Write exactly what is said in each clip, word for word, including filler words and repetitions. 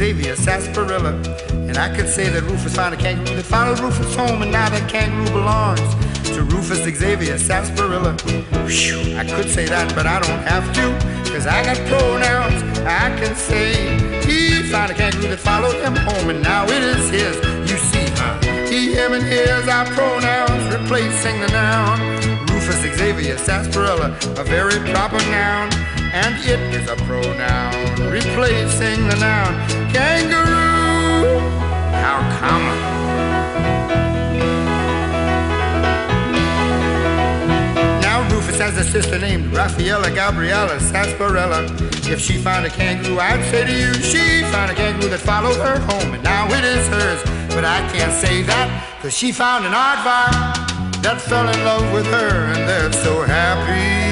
Xavier, sarsaparilla. And I could say that Rufus found a kangaroo that followed Rufus home, and now that kangaroo belongs to Rufus Xavier, sarsaparilla. Whew, I could say that, but I don't have to, cause I got pronouns. I can say he found a kangaroo that followed him home, and now it is his. You see, huh? He, him, and his are pronouns replacing the noun. Rufus Xavier, sarsaparilla, a very proper noun, and it is a pronoun replacing the noun. Kangaroo, how common. Now Rufus has a sister named Raffaella Gabriella sarsaparilla. If she found a kangaroo, I'd say to you, she found a kangaroo that followed her home, and now it is hers. But I can't say that, cause she found an aardvark that fell in love with her, and they're so happy.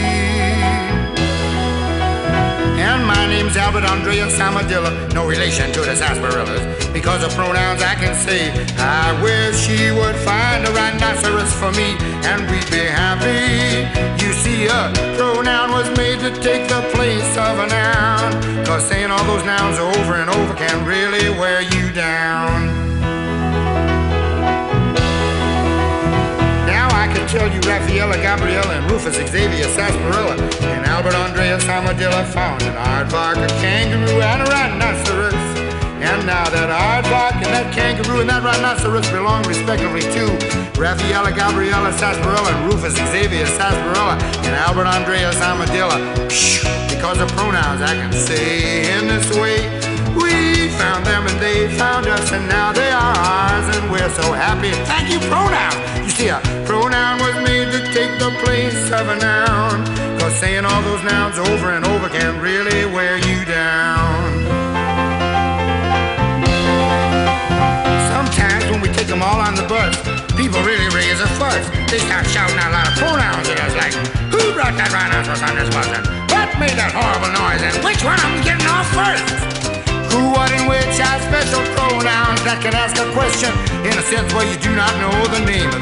And my name's Albert Andreas Amadilla, no relation to the sarsaparillas. Because of pronouns I can say, I wish she would find a rhinoceros for me, and we'd be happy. You see, a pronoun was made to take the place of a noun, cause saying all those nouns over and over can really wear you down. Tell you Raffaella Gabriella and Rufus Xavier sarsaparilla and Albert Andreas Amadilla found an aardvark, a kangaroo, and a rhinoceros. And now that aardvark and that kangaroo and that rhinoceros belong respectively to Raffaella Gabriella sarsaparilla and Rufus Xavier sarsaparilla and Albert Andreas Amadilla. Because of pronouns I can say in this way, we found them and they found us, and now they are ours, and we're so happy. Thank you, pronoun. You see, a pronoun was made to take the place of a noun, cause saying all those nouns over and over can really wear you down. Sometimes when we take them all on the bus, people really raise a fuss. They start shouting out a lot of pronouns at us, like, who brought that rhinoceros on this bus, and what made that horrible noise, and which one of them getting off first? Who, what, and which are special pronouns that can ask a question in a sense where you do not know the name.